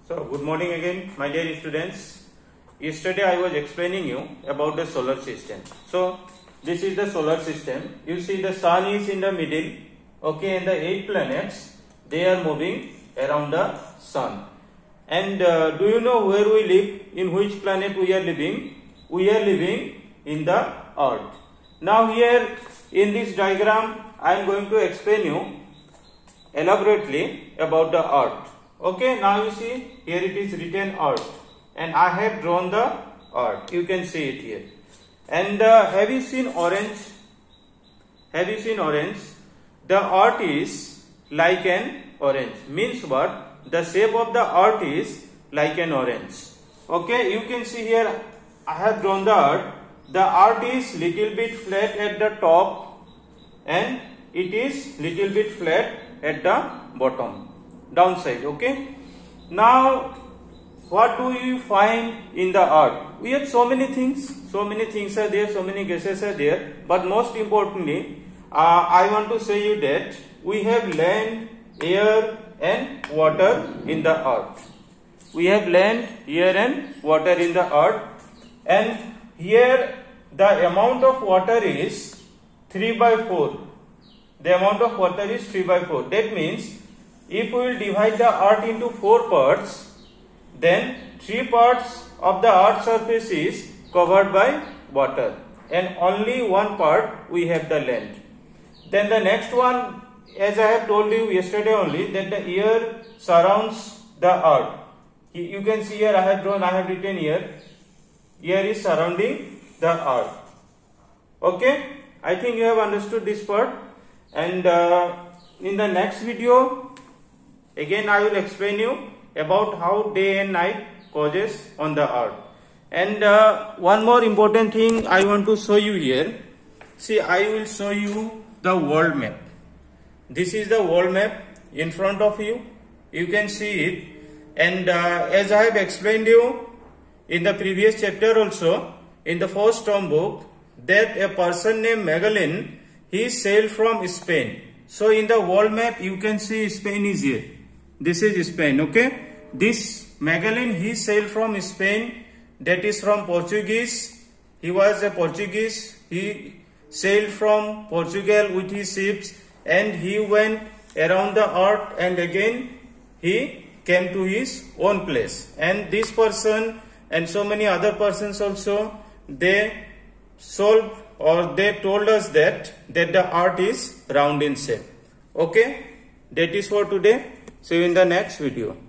So good morning again, my dear students. Yesterday I was explaining you about the solar system. So this is the solar system. You see the sun is in the middle, okay, and the 8 planets, they are moving around the sun. And do you know where we live? In which planet we are living? We are living in the earth. Now here in this diagram I am going to explain you elaborately about the earth. Okay, now you see here it is written earth and I have drawn the earth. You can see it here. And have you seen orange? Have you seen orange? The earth is like an orange. Means what? The shape of the earth is like an orange. Okay, you can see here I have drawn the earth. The earth is little bit flat at the top and it is little bit flat at the bottom, downside. Okay, now what do you find in the earth? We have so many things are there, so many gases are there, but most importantly I want to say you that we have land, air and water in the earth. We have land, air and water in the earth, and here the amount of water is 3/4. The amount of water is 3/4. That means if we will divide the earth into 4 parts, then 3 parts of the earth's surface is covered by water and only 1 part we have the land. Then the next one, as I have told you yesterday only, that the air surrounds the earth. You can see here I have written here, air is surrounding the earth. Okay, I think you have understood this part, and in the next video again I will explain you about how day and night causes on the earth. And one more important thing I want to show you here. See, I will show you the world map. This is the world map in front of you. You can see it. And as I have explained you in the previous chapter also, in the first term book, that a person named Magellan, he sailed from Spain. So in the world map you can see Spain is here. This is Spain, okay. This Magellan, he sailed from Spain, that is from Portuguese. He was a Portuguese. He sailed from Portugal with his ships and he went around the earth and again he came to his own place. And this person and so many other persons also, they solved or they told us that the earth is round in shape. Okay, that is for today. See you in the next video.